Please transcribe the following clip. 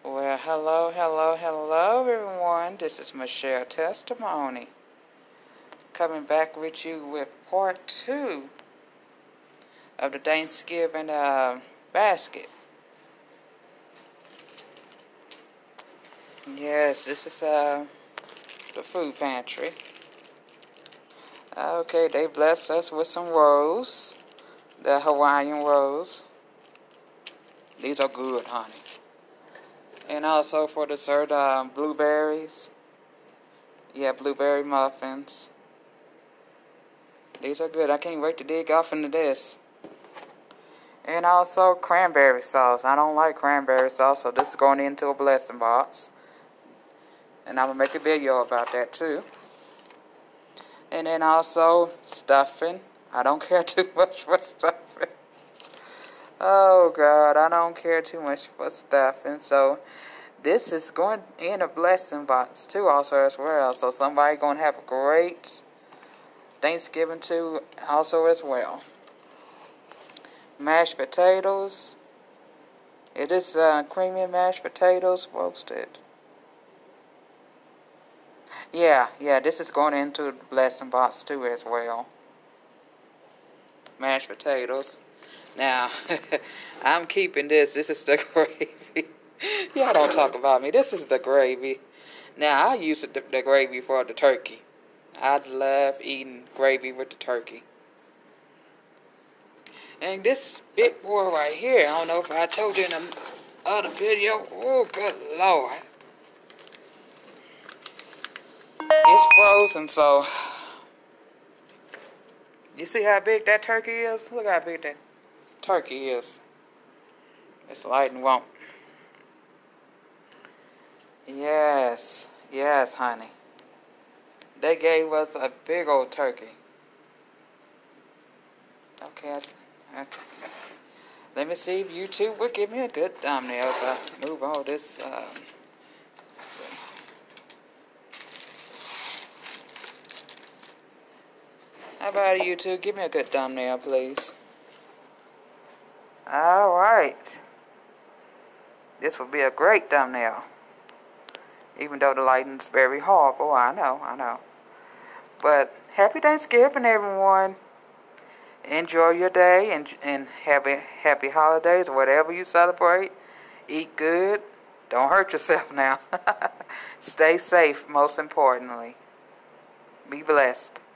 Well, hello, everyone. This is Michelle Testimony. Coming back with you with part 2 of the Thanksgiving basket. Yes, this is the food pantry. Okay, they blessed us with some rolls, the Hawaiian rolls. These are good, honey. And also for dessert, blueberries. Yeah, blueberry muffins. These are good. I can't wait to dig off into this. And also cranberry sauce. I don't like cranberry sauce, so this is going into a blessing box. And I'm going to make a video about that too. And then also stuffing. I don't care too much for stuffing. Oh God, I don't care too much for stuffing. So this is going in a blessing box too also as well. So somebody going to have a great Thanksgiving too also as well. Mashed potatoes. It is creamy mashed potatoes roasted. Yeah, this is going into the blessing box too as well. Mashed potatoes. Now, I'm keeping this. This is the gravy. Y'all don't talk about me. This is the gravy. Now, I use the gravy for the turkey. I love eating gravy with the turkey. And this big boy right here, I don't know if I told you in the other video. Oh, good Lord. It's frozen, so you see how big that turkey is? Look how big that turkey is. It's light and won't. Yes, honey. They gave us a big old turkey. Okay. Let me see if YouTube will give me a good thumbnail if I move all this. Let's see. How about YouTube? Give me a good thumbnail, please. Alright. This would be a great thumbnail. Even though the lighting's very horrible. I know. But happy Thanksgiving, everyone. Enjoy your day and happy holidays or whatever you celebrate. Eat good. Don't hurt yourself now. Stay safe, most importantly. Be blessed.